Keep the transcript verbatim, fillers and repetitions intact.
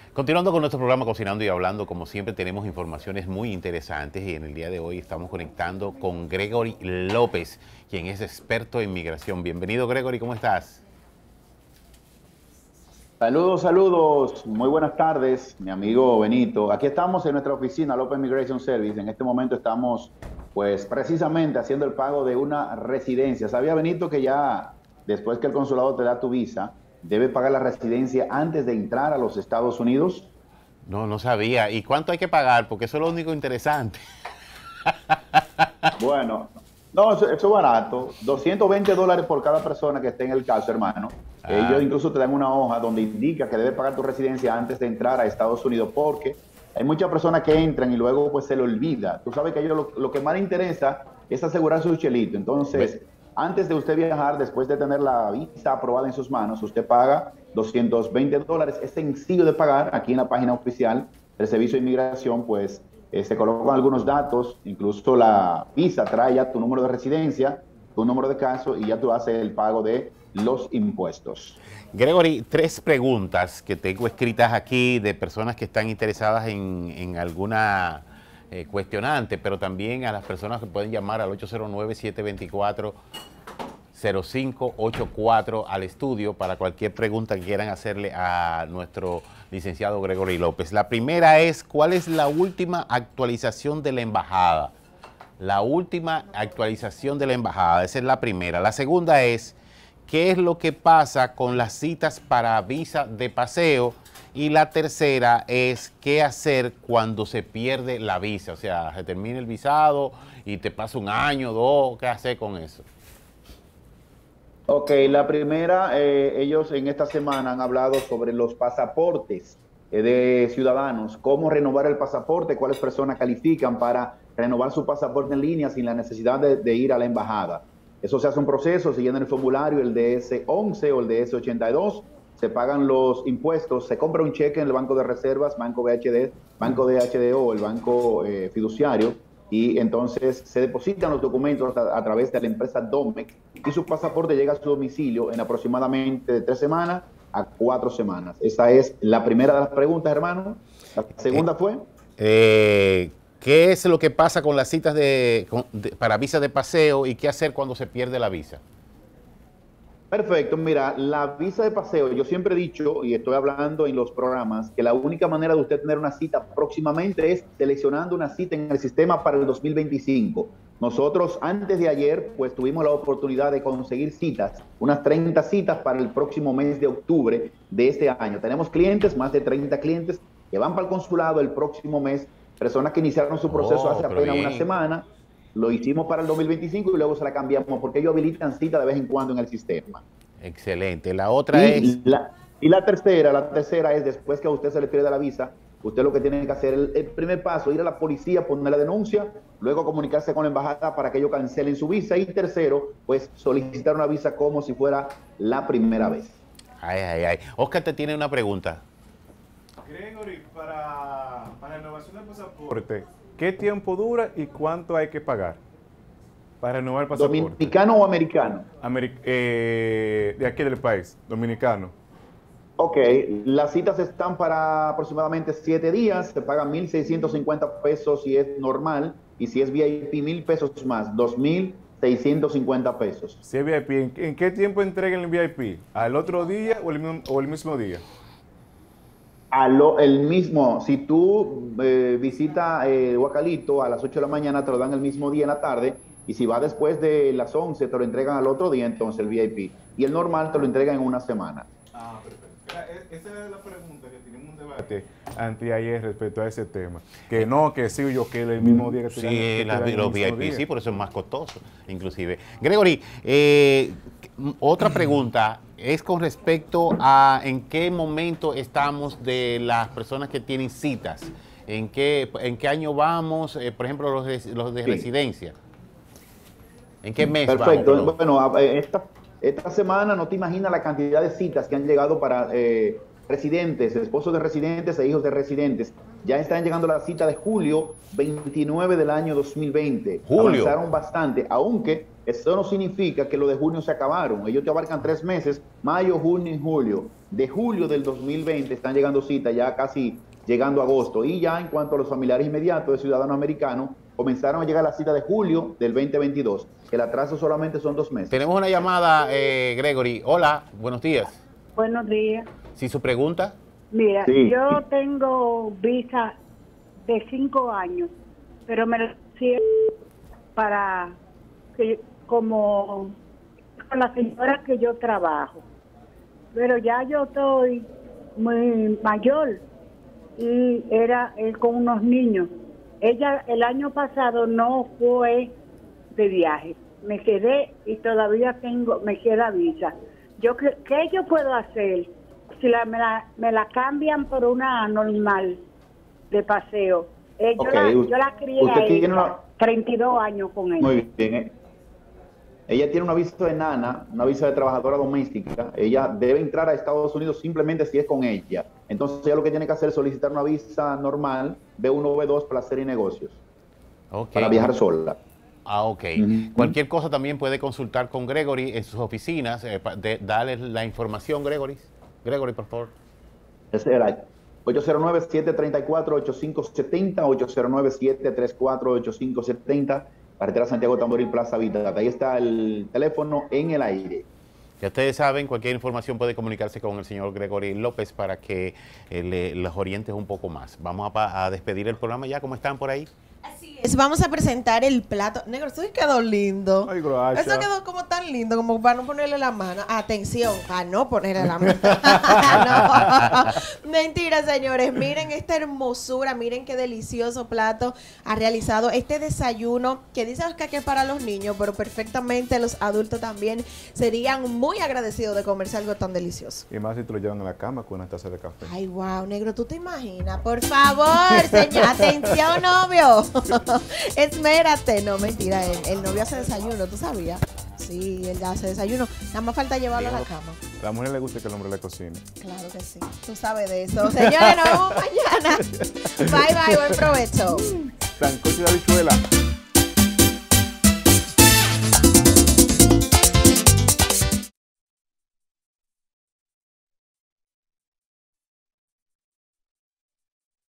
Continuando con nuestro programa Cocinando y Hablando, como siempre tenemos informaciones muy interesantes y en el día de hoy estamos conectando con Gregory López, quien es experto en migración. Bienvenido, Gregory, ¿cómo estás? Saludos, saludos, muy buenas tardes, mi amigo Benito. Aquí estamos en nuestra oficina, López Migration Service. En este momento estamos, pues, precisamente haciendo el pago de una residencia. ¿Sabía, Benito, que ya después que el consulado te da tu visa, debe pagar la residencia antes de entrar a los Estados Unidos? No, no sabía. ¿Y cuánto hay que pagar? Porque eso es lo único interesante. Bueno, no, eso, eso es barato. doscientos veinte dólares por cada persona que esté en el caso, hermano. Ah, Ellos incluso te dan una hoja donde indica que debes pagar tu residencia antes de entrar a Estados Unidos, porque hay muchas personas que entran y luego pues se le olvida. Tú sabes que a ellos lo, lo que más les interesa es asegurar su chelito. Entonces, ve- antes de usted viajar, después de tener la visa aprobada en sus manos, usted paga doscientos veinte dólares. Es sencillo de pagar aquí en la página oficial del Servicio de Inmigración, pues eh, se colocan algunos datos, incluso la visa trae ya tu número de residencia, tu número de caso y ya tú haces el pago de los impuestos. Gregory, tres preguntas que tengo escritas aquí de personas que están interesadas en, en alguna eh, cuestionante, pero también a las personas que pueden llamar al ocho cero nueve, siete dos cuatro, cero cinco ocho cuatro al estudio para cualquier pregunta que quieran hacerle a nuestro licenciado Gregory López. La primera es, ¿cuál es la última actualización de la embajada? La última actualización de la embajada, esa es la primera. La segunda es, ¿qué es lo que pasa con las citas para visa de paseo? Y la tercera es, ¿qué hacer cuando se pierde la visa? O sea, se termina el visado y te pasa un año, dos, ¿qué hacer con eso? Ok, la primera, eh, ellos en esta semana han hablado sobre los pasaportes eh, de ciudadanos, cómo renovar el pasaporte, cuáles personas califican para renovar su pasaporte en línea sin la necesidad de, de ir a la embajada. Eso se hace un proceso, se llena el formulario, el D S once o el D S ochenta y dos, se pagan los impuestos, se compra un cheque en el Banco de Reservas, Banco B H D, Banco D H D O o el Banco eh, Fiduciario, y entonces se depositan los documentos a, a través de la empresa Domec y su pasaporte llega a su domicilio en aproximadamente de tres semanas a cuatro semanas. Esa es la primera de las preguntas, hermano. La Eh, segunda fue... eh, ¿Qué es lo que pasa con las citas de, con- de- para visa de paseo y qué hacer cuando se pierde la visa? Perfecto, mira, la visa de paseo, yo siempre he dicho, y estoy hablando en los programas, que la única manera de usted tener una cita próximamente es seleccionando una cita en el sistema para el dos mil veinticinco. Nosotros antes de ayer, pues tuvimos la oportunidad de conseguir citas, unas treinta citas para el próximo mes de octubre de este año. Tenemos clientes, más de treinta clientes, que van para el consulado el próximo mes, personas que iniciaron su proceso Oh, hace pero apenas una bien. semana. Lo hicimos para el dos mil veinticinco y luego se la cambiamos porque ellos habilitan cita de vez en cuando en el sistema. Excelente. La otra es, Y la, y la tercera, la tercera es después que a usted se le pierde la visa, usted lo que tiene que hacer, el, el primer paso, ir a la policía, poner la denuncia, luego comunicarse con la embajada para que ellos cancelen su visa y tercero, pues solicitar una visa como si fuera la primera vez. ay, ay, ay. Oscar te tiene una pregunta. Gregory, para, para renovación del pasaporte, ¿qué tiempo dura y cuánto hay que pagar para renovar el pasaporte? ¿Dominicano o americano? Ameri- eh, de aquí del país, dominicano. Ok, las citas están para aproximadamente siete días, se pagan mil seiscientos cincuenta pesos si es normal y si es V I P mil pesos más, dos mil seiscientos cincuenta pesos. Si es V I P, ¿en, en qué tiempo entregan el V I P? ¿Al otro día o el, mismo- o el mismo día? A lo, el mismo, si tú eh, visitas eh, Huacalito a las ocho de la mañana, te lo dan el mismo día en la tarde, y si va después de las once, te lo entregan al otro día, entonces el V I P. Y el normal te lo entregan en una semana. Ah, perfecto. Era- e- Esa es la pregunta que tenemos un debate anteayer respecto a ese tema. Que no, que sí, yo que el mismo día que te dan- que Sí, te las- dan el los mismo V I P, día. sí, por eso es más costoso, inclusive. Gregory, eh, otra pregunta es con respecto a en qué momento estamos de las personas que tienen citas. ¿En qué, en qué año vamos? Eh, por ejemplo, los de, los de Sí. residencia. ¿En qué mes vamos, Perfecto. perdón? Bueno, a- eh, esta, esta semana no te imaginas la cantidad de citas que han llegado para eh, residentes, esposos de residentes e hijos de residentes. Ya están llegando la cita de julio veintinueve del año dos mil veinte. Julio. Avanzaron bastante, aunque Eso no significa que los de junio se acabaron. Ellos te abarcan tres meses, mayo, junio y julio. De julio del dos mil veinte están llegando citas, ya casi llegando a agosto. Y ya en cuanto a los familiares inmediatos de ciudadanos americanos, comenzaron a llegar las citas de julio del veinte veintidós. El atraso solamente son dos meses. Tenemos una llamada, eh, Gregory. Hola, buenos días. Buenos días. ¿Sí su pregunta? Mira, Sí. yo tengo visa de cinco años, pero me la hicieron para que, como con la señora que yo trabajo. Pero ya yo estoy muy mayor y era eh, con unos niños. Ella el año pasado no fue de viaje. Me quedé y todavía tengo, me queda visa. Yo ¿Qué, qué yo puedo hacer si la, me, la, me la cambian por una normal de paseo? Eh, yo, Okay, la, yo la crié usted a tiene ella, una- treinta y dos años con ella. Muy bien. eh. Ella tiene una visa de nana, una visa de trabajadora doméstica. Ella debe entrar a Estados Unidos simplemente si es con ella. Entonces ella lo que tiene que hacer es solicitar una visa normal, B uno, B dos, placer y negocios, Ok. para viajar sola. Ah, ok. Ujú. Cualquier cosa también puede consultar con Gregory en sus oficinas. Eh, pa- de- dale la información, Gregory. Gregory, por favor. Ese era ocho cero nueve, siete tres cuatro, ocho cinco siete cero, ocho cero nueve, siete tres cuatro, ocho cinco siete cero, carretera Santiago Tamboril, Plaza Habitat. Ahí está el teléfono en el aire. Ya ustedes saben, cualquier información puede comunicarse con el señor Gregory López para que eh, le, los orientes un poco más. Vamos a, pa- a despedir el programa ya, ¿cómo están por ahí? Así es, vamos a presentar el plato. Negro, eso sí quedó lindo. Ay, gracias. Eso quedó como tan lindo, como para no ponerle la mano. Atención, para no ponerle la mano. No. Mentira, señores. Miren esta hermosura, miren qué delicioso plato ha realizado este desayuno que dice Oscar que es para los niños, pero perfectamente los adultos también serían muy agradecidos de comerse algo tan delicioso. Y más si te lo llevan a la cama con una taza de café. Ay, wow, negro, ¿tú te imaginas? Por favor, señor, atención, novio. Esmérate. No, mentira, el, el novio hace desayuno, ¿tú sabías? Sí, él hace desayuno. Nada más falta llevarlo a la cama. A la mujer le gusta que el hombre le cocine. Claro que sí. Tú sabes de eso. Señores, nos vemos mañana. Bye, bye, buen provecho. Sancocho de habichuela.